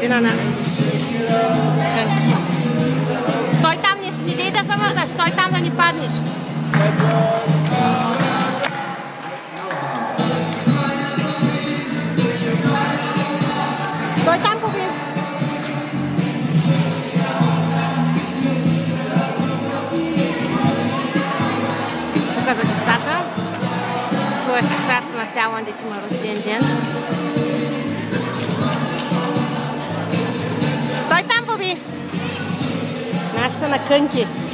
родина на Кънки. Стой там, не дей да се върнеш, стой там да ни паднеш. Стой там, Боби. Тук за децата. Това е сестрата на Тялан, дете има рожден ден. Стой там, Боби! Нашата на Кънки.